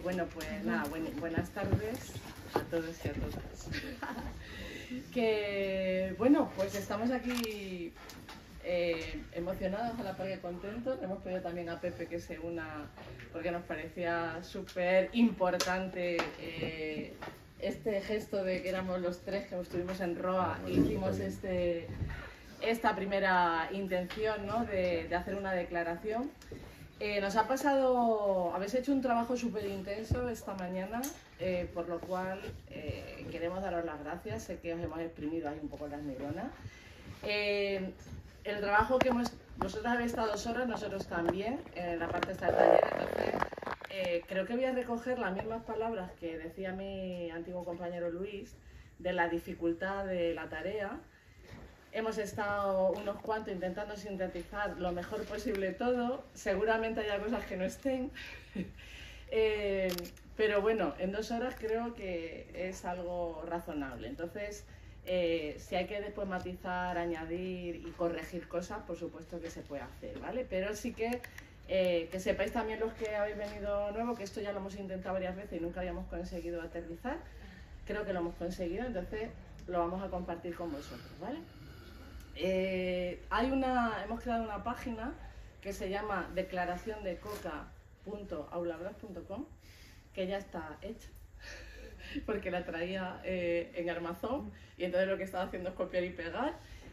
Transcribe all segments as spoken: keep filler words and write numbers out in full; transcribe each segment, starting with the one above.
bueno, pues nada, buen, buenas tardes a todos y a todas. Que, bueno, pues estamos aquí eh, emocionados, a la par que contentos. Hemos pedido también a Pepe que se una, porque nos parecía súper importante eh, este gesto de que éramos los tres que estuvimos en Roa y hicimos este, esta primera intención, ¿no?, de, de hacer una declaración. Eh, nos ha pasado, habéis hecho un trabajo súper intenso esta mañana, eh, por lo cual eh, queremos daros las gracias. Sé que os hemos exprimido ahí un poco las neuronas. Eh, el trabajo que hemos, vosotros habéis estado dos horas, nosotros también, en la parte esta del taller, entonces eh, creo que voy a recoger las mismas palabras que decía mi antiguo compañero Luis, de la dificultad de la tarea. Hemos estado unos cuantos intentando sintetizar lo mejor posible todo. Seguramente haya cosas que no estén. eh, pero bueno, en dos horas creo que es algo razonable. Entonces, eh, si hay que después matizar, añadir y corregir cosas, por supuesto que se puede hacer, ¿vale? Pero sí que, eh, que sepáis también los que habéis venido nuevo, que esto ya lo hemos intentado varias veces y nunca habíamos conseguido aterrizar. Creo que lo hemos conseguido, entonces lo vamos a compartir con vosotros, ¿vale? Eh, hay una, hemos creado una página que se llama declaración de coca punto aulabras punto com, que ya está hecha porque la traía eh, en Amazon, y entonces lo que estaba haciendo es copiar y pegar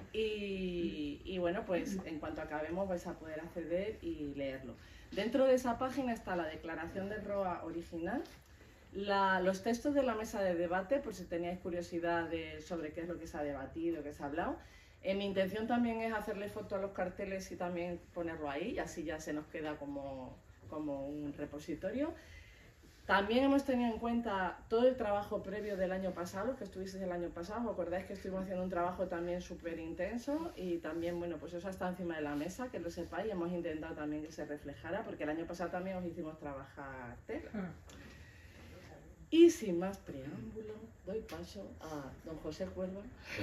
y, y bueno, pues en cuanto acabemos vais a poder acceder y leerlo. Dentro de esa página está la declaración de Roa original, la, los textos de la mesa de debate, por si teníais curiosidad de, sobre qué es lo que se ha debatido, qué se ha hablado. Eh, mi intención también es hacerle foto a los carteles y también ponerlo ahí, y así ya se nos queda como, como un repositorio. También hemos tenido en cuenta todo el trabajo previo del año pasado, los que estuvisteis el año pasado. ¿Os acordáis que estuvimos haciendo un trabajo también súper intenso? Y también, bueno, pues eso está encima de la mesa, que lo sepáis. Hemos intentado también que se reflejara, porque el año pasado también os hicimos trabajar tela. Y sin más preámbulo, doy paso a don José Cuerva.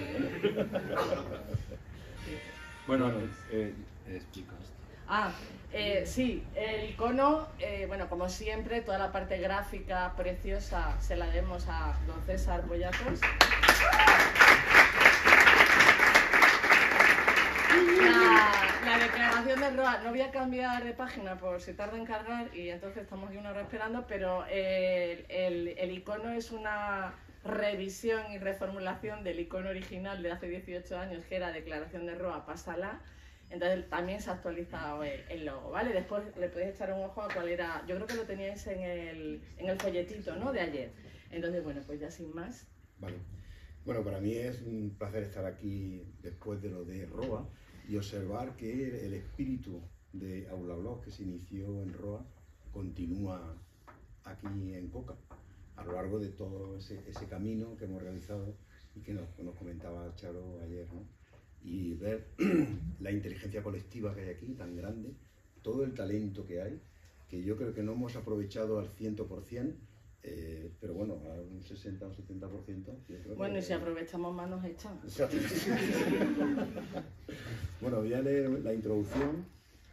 Bueno, eh, explica esto. Ah, eh, sí, el icono, eh, bueno, como siempre, toda la parte gráfica preciosa se la debemos a don César Pollatos. La, la declaración de Roa, no voy a cambiar de página por si tarda en cargar y entonces estamos aquí una hora esperando, pero el, el, el icono es una revisión y reformulación del icono original de hace dieciocho años, que era Declaración de Roa, pásala. Entonces también se ha actualizado el, el logo, ¿vale? Después le podéis echar un ojo a cuál era, yo creo que lo teníais en el, en el folletito, ¿no?, de ayer. Entonces, bueno, pues ya sin más. Vale. Bueno, para mí es un placer estar aquí después de lo de Roa y observar que el espíritu de Aulablog que se inició en Roa continúa aquí en Coca a lo largo de todo ese, ese camino que hemos realizado y que nos, nos comentaba Charo ayer, ¿no? Y ver la inteligencia colectiva que hay aquí, tan grande, todo el talento que hay, que yo creo que no hemos aprovechado al cien por cien, eh, pero bueno, a un sesenta o setenta por ciento. Bueno, que, y si aprovechamos más nos echan. Bueno, voy a leer la introducción.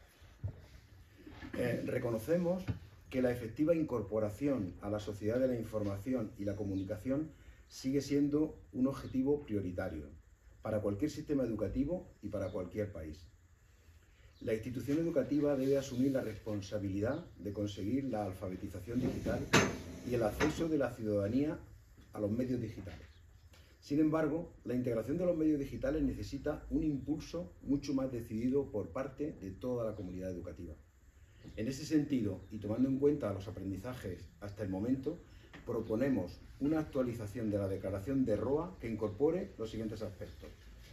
Eh, reconocemos que la efectiva incorporación a la sociedad de la información y la comunicación sigue siendo un objetivo prioritario para cualquier sistema educativo y para cualquier país. La institución educativa debe asumir la responsabilidad de conseguir la alfabetización digital y el acceso de la ciudadanía a los medios digitales. Sin embargo, la integración de los medios digitales necesita un impulso mucho más decidido por parte de toda la comunidad educativa. En ese sentido, y tomando en cuenta los aprendizajes hasta el momento, proponemos una actualización de la declaración de Roa que incorpore los siguientes aspectos.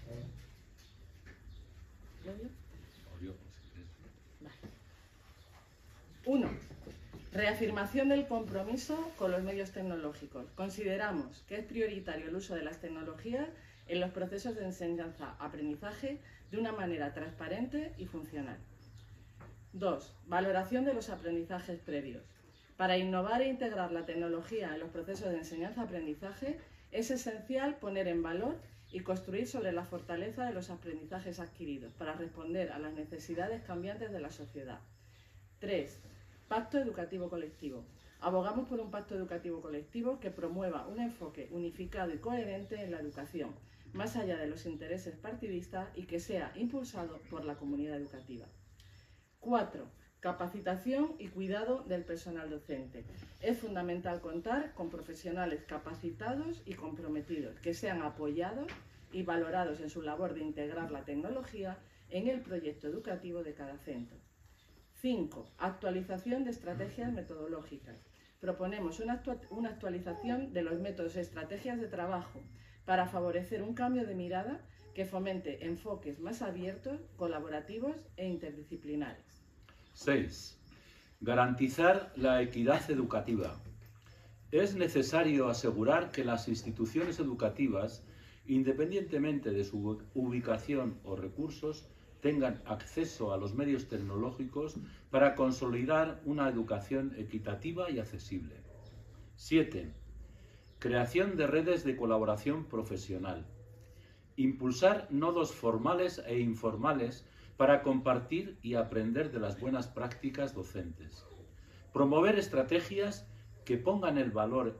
Uno. Reafirmación del compromiso con los medios tecnológicos. Consideramos que es prioritario el uso de las tecnologías en los procesos de enseñanza-aprendizaje de una manera transparente y funcional. Dos. Valoración de los aprendizajes previos. Para innovar e integrar la tecnología en los procesos de enseñanza-aprendizaje es esencial poner en valor y construir sobre la fortaleza de los aprendizajes adquiridos para responder a las necesidades cambiantes de la sociedad. Tres. Pacto educativo colectivo. Abogamos por un pacto educativo colectivo que promueva un enfoque unificado y coherente en la educación, más allá de los intereses partidistas y que sea impulsado por la comunidad educativa. Cuatro. Capacitación y cuidado del personal docente. Es fundamental contar con profesionales capacitados y comprometidos, que sean apoyados y valorados en su labor de integrar la tecnología en el proyecto educativo de cada centro. Cinco. Actualización de estrategias metodológicas. Proponemos una, actu una actualización de los métodos y estrategias de trabajo para favorecer un cambio de mirada que fomente enfoques más abiertos, colaborativos e interdisciplinares. seis. Garantizar la equidad educativa. Es necesario asegurar que las instituciones educativas, independientemente de su ubicación o recursos, tengan acceso a los medios tecnológicos para consolidar una educación equitativa y accesible. siete. Creación de redes de colaboración profesional. Impulsar nodos formales e informales para compartir y aprender de las buenas prácticas docentes. Promover estrategias que pongan, el valor,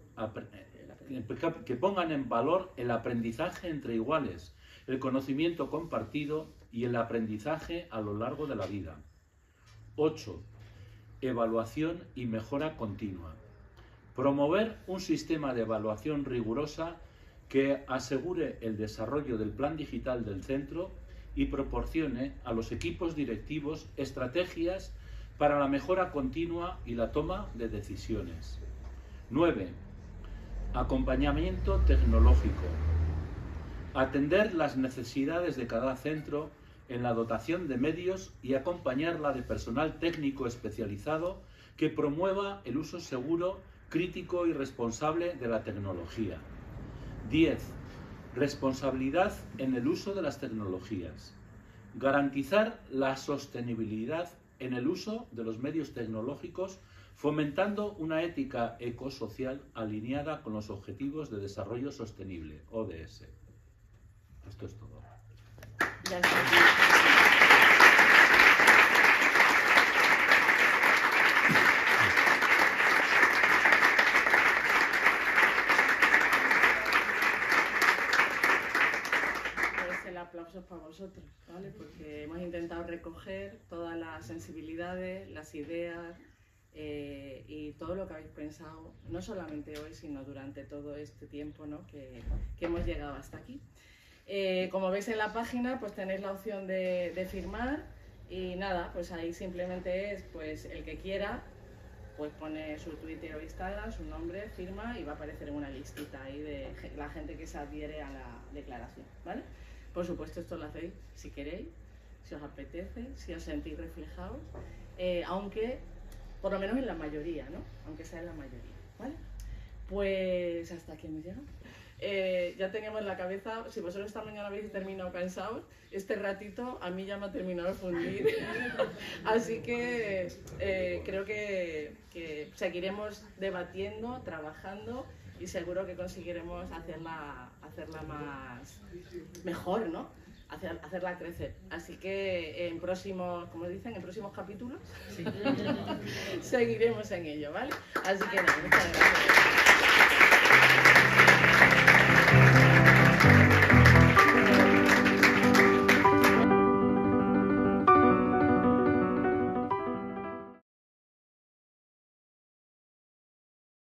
que pongan en valor el aprendizaje entre iguales, el conocimiento compartido y el aprendizaje a lo largo de la vida. ocho. Evaluación y mejora continua. Promover un sistema de evaluación rigurosa que asegure el desarrollo del plan digital del centro y proporcione a los equipos directivos estrategias para la mejora continua y la toma de decisiones. nueve. Acompañamiento tecnológico. Atender las necesidades de cada centro en la dotación de medios y acompañarla de personal técnico especializado que promueva el uso seguro, crítico y responsable de la tecnología. diez. Responsabilidad en el uso de las tecnologías. Garantizar la sostenibilidad en el uso de los medios tecnológicos, fomentando una ética ecosocial alineada con los Objetivos de Desarrollo Sostenible, O D S. Esto es todo. Ya está. Aplausos para vosotros, ¿vale? Porque hemos intentado recoger todas las sensibilidades, las ideas eh, y todo lo que habéis pensado, no solamente hoy, sino durante todo este tiempo, ¿no? que, que hemos llegado hasta aquí. Eh, como veis en la página, pues tenéis la opción de, de firmar y nada, pues ahí simplemente es pues el que quiera, pues pone su Twitter o Instagram, su nombre, firma y va a aparecer en una listita ahí de la gente que se adhiere a la declaración, ¿vale? Por supuesto, esto lo hacéis si queréis, si os apetece, si os sentís reflejados, eh, aunque, por lo menos en la mayoría, ¿no? Aunque sea en la mayoría, ¿vale? Pues hasta aquí hemos llegado. Eh, ya teníamos en la cabeza, si vosotros esta mañana habéis terminado cansados, este ratito a mí ya me ha terminado de fundir. Así que eh, creo que, que seguiremos debatiendo, trabajando y seguro que conseguiremos hacerla, hacerla más mejor, ¿no? Hacer, hacerla crecer. Así que en próximos, como dicen, en próximos capítulos sí. Seguiremos en ello, ¿vale? Así que nada, muchas gracias.